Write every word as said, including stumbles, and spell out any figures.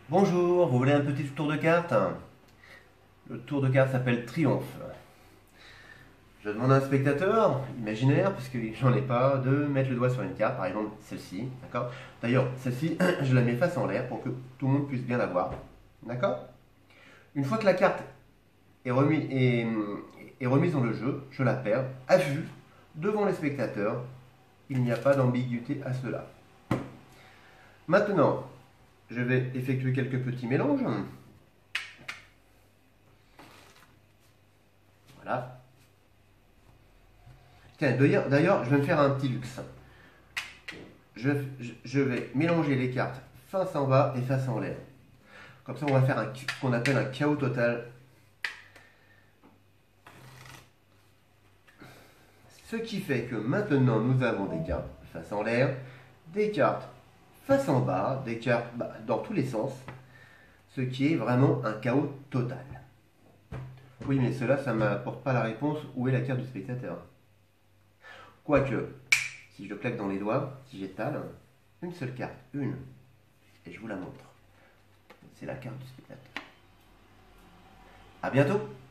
Bonjour, vous voulez un petit tour de cartes? Le tour de cartes s'appelle Triomphe. Je demande à un spectateur imaginaire, puisque j'en ai pas, de mettre le doigt sur une carte, par exemple celle-ci, d'accord? D'ailleurs, celle-ci, je la mets face en l'air pour que tout le monde puisse bien la voir, d'accord? Une fois que la carte est remise, est, est remise dans le jeu, je la perds à vue, devant les spectateurs. Il n'y a pas d'ambiguïté à cela. Maintenant, je vais effectuer quelques petits mélanges. Voilà. Tiens, d'ailleurs, d'ailleurs, je vais me faire un petit luxe. Je, je- je vais mélanger les cartes face en bas et face en l'air. Comme ça, on va faire un, ce qu'on appelle un chaos total. Ce qui fait que maintenant, nous avons des cartes face en l'air, des cartes face en bas, des cartes bah, dans tous les sens. Ce qui est vraiment un chaos total. Oui, mais cela, ça ne m'apporte pas la réponse où est la carte du spectateur. Quoique, si je le claque dans les doigts, si j'étale, une seule carte, une, et je vous la montre. C'est la carte du spectateur. A bientôt!